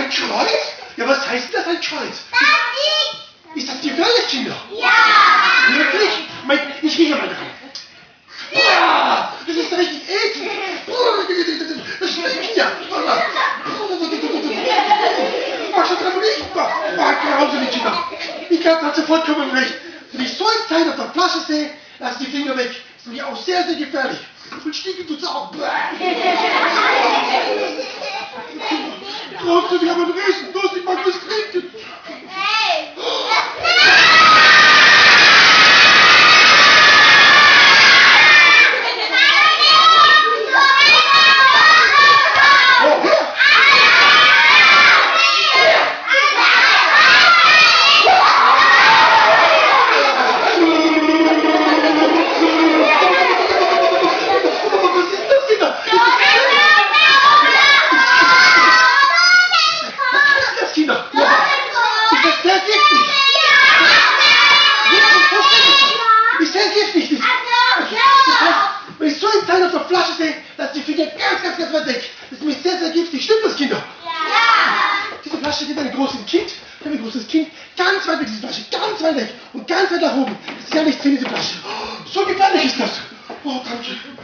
Ein Kreuz? Ja, was heißt das, ein Kreuz? Ist das gefährlich, Kinder? Ja! Wirklich? Ich rieche mal dran. Boah, das ist richtig eklig. Das schmeckt ja. Mach schon dran riechen. Grauselig, Kinder. Ich glaube, das hat sie vollkommen recht. Wenn ich so ein Teil auf der Flasche sehe, lass die Finger weg. Das ist mir auch sehr, sehr gefährlich. Und stinken tut's auch. Trotzdem, wir haben einen Riesendurst, ich mag das trinken. Wenn ich so einen Teil auf der Flasche sehe, dass die Finger ganz weit weg. Das ist mir sehr, sehr giftig. Stimmt das, Kinder? Ja! Diese Flasche geht einem großen Kind, ein großes Kind, ganz weit weg, diese Flasche, ganz weit weg und ganz weit nach oben. Das ist ja nicht drin, diese Flasche. So gefährlich ist das. Oh, danke.